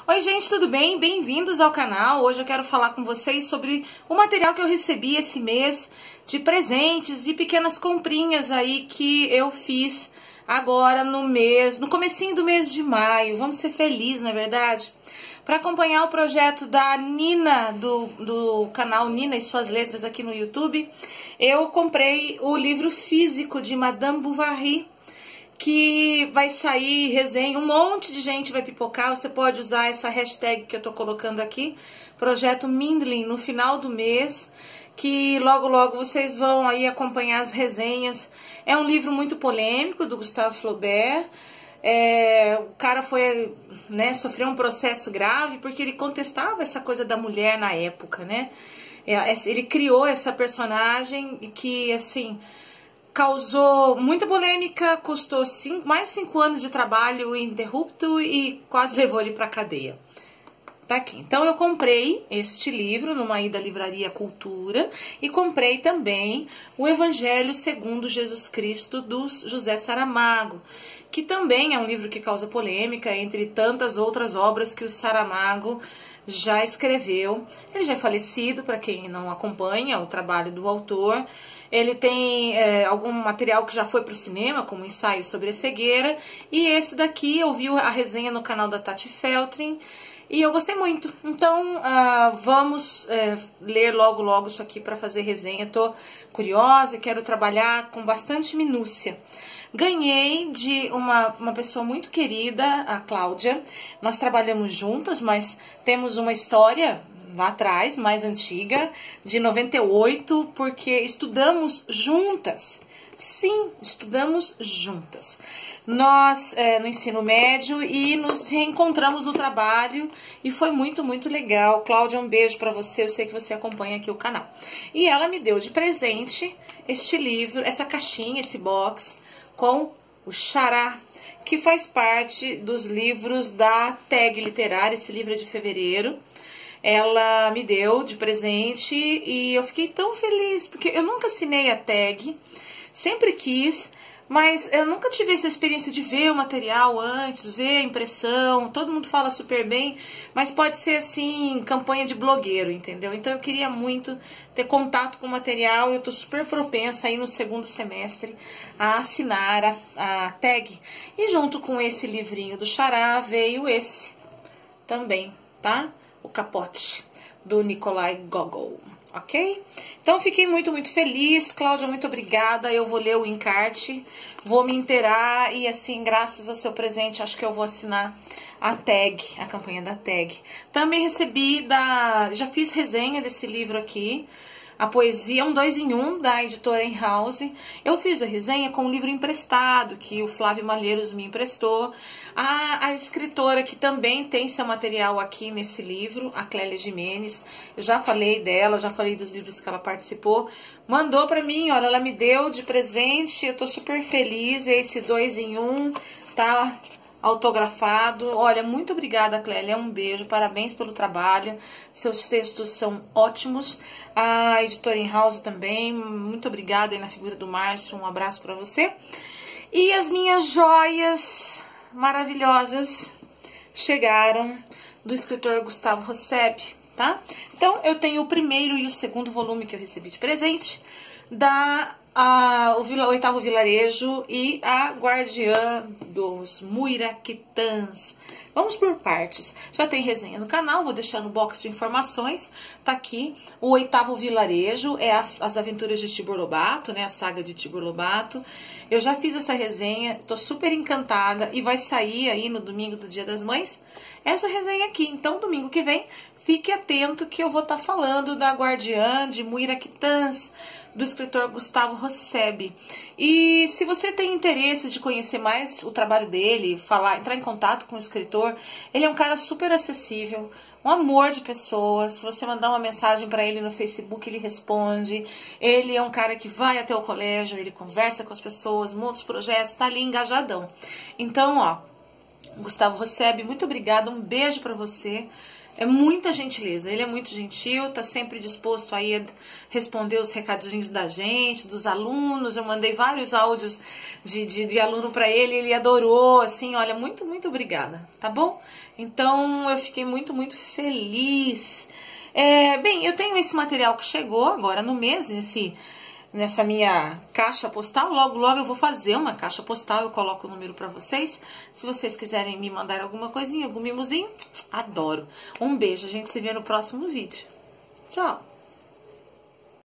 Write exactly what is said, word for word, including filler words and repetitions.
Oi gente, tudo bem? Bem-vindos ao canal. Hoje eu quero falar com vocês sobre o material que eu recebi esse mês de presentes e pequenas comprinhas aí que eu fiz agora no mês, no comecinho do mês de maio. Vamos ser felizes, não é verdade? Para acompanhar o projeto da Nina, do, do canal Nina e Suas Letras aqui no YouTube, eu comprei o livro físico de Madame Bovary, que vai sair resenha, um monte de gente vai pipocar. Você pode usar essa hashtag que eu tô colocando aqui, Projeto Mindlin, no final do mês, que logo logo vocês vão aí acompanhar as resenhas. É um livro muito polêmico, do Gustave Flaubert. É, o cara foi, né, sofreu um processo grave porque ele contestava essa coisa da mulher na época, né? Ele criou essa personagem que, assim, causou muita polêmica, custou cinco, mais cinco anos de trabalho ininterrupto e quase levou ele para cadeia. Tá aqui. Então eu comprei este livro numa ida à Livraria Cultura e comprei também o Evangelho segundo Jesus Cristo, do José Saramago, que também é um livro que causa polêmica entre tantas outras obras que o Saramago já escreveu. Ele já é falecido, para quem não acompanha o trabalho do autor. Ele tem é, algum material que já foi para o cinema, como ensaio sobre a cegueira. E esse daqui eu vi a resenha no canal da Tati Feltrin e eu gostei muito. Então uh, vamos é, ler logo logo isso aqui para fazer resenha. Estou curiosa e quero trabalhar com bastante minúcia. Ganhei de uma, uma pessoa muito querida, a Cláudia. Nós trabalhamos juntas, mas temos uma história lá atrás, mais antiga, de noventa e oito, porque estudamos juntas. Sim, estudamos juntas. Nós, é, no ensino médio, e nos reencontramos no trabalho, e foi muito, muito legal. Cláudia, um beijo pra você, eu sei que você acompanha aqui o canal. E ela me deu de presente este livro, essa caixinha, esse box, com o Xará, que faz parte dos livros da Tag Literária. Esse livro é de fevereiro. Ela me deu de presente e eu fiquei tão feliz, porque eu nunca assinei a Tag, sempre quis, mas eu nunca tive essa experiência de ver o material antes, ver a impressão. Todo mundo fala super bem, mas pode ser assim, campanha de blogueiro, entendeu? Então eu queria muito ter contato com o material e eu tô super propensa aí no segundo semestre a assinar a, a Tag. E junto com esse livrinho do Xará veio esse também, tá? O Capote, do Nikolai Gogol, ok? Então fiquei muito, muito feliz. Cláudia, muito obrigada. Eu vou ler o encarte, vou me inteirar e, assim, graças ao seu presente, acho que eu vou assinar a Tag, a campanha da Tag. Também recebi da... já fiz resenha desse livro aqui, a poesia, um dois em um, da editora House. Eu fiz a resenha com um livro emprestado, que o Flávio Malheiros me emprestou. A, a escritora que também tem seu material aqui nesse livro, a Clélia Jimenez, eu já falei dela, já falei dos livros que ela participou, mandou pra mim, olha, ela me deu de presente, eu tô super feliz, esse dois em um, tá autografado. Olha, muito obrigada, Clélia, um beijo, parabéns pelo trabalho, seus textos são ótimos. A editora House também, muito obrigada aí na figura do Márcio, um abraço para você. E as minhas joias maravilhosas chegaram do escritor Gustavo Rosseb, tá? Então, eu tenho o primeiro e o segundo volume que eu recebi de presente da A, o, Vila, o Oitavo Vilarejo e a Guardiã dos Muiraquitãs. Vamos por partes. Já tem resenha no canal, vou deixar no box de informações. Tá aqui o Oitavo Vilarejo, é as, as aventuras de Tibor Lobato, né? A saga de Tibor Lobato. Eu já fiz essa resenha, tô super encantada e vai sair aí no domingo do Dia das Mães essa resenha aqui. Então, domingo que vem, fique atento que eu vou estar tá falando da Guardiã de Muiraquitãs, do escritor Gustavo Rosseb. E se você tem interesse de conhecer mais o trabalho dele, falar, entrar em contato com o escritor, ele é um cara super acessível, um amor de pessoa. Se você mandar uma mensagem para ele no Facebook, ele responde. Ele é um cara que vai até o colégio, ele conversa com as pessoas, monta os projetos, tá ali engajadão. Então, ó, Gustavo Rosseb, muito obrigada, um beijo para você. É muita gentileza, ele é muito gentil, tá sempre disposto aí a responder os recadinhos da gente, dos alunos. Eu mandei vários áudios de, de, de aluno para ele, ele adorou, assim, olha, muito, muito obrigada, tá bom? Então eu fiquei muito, muito feliz. É, bem, eu tenho esse material que chegou agora no mês, nesse, nessa minha caixa postal. Logo, logo eu vou fazer uma caixa postal, eu coloco o número pra vocês. Se vocês quiserem me mandar alguma coisinha, algum mimozinho, adoro. Um beijo, a gente se vê no próximo vídeo. Tchau!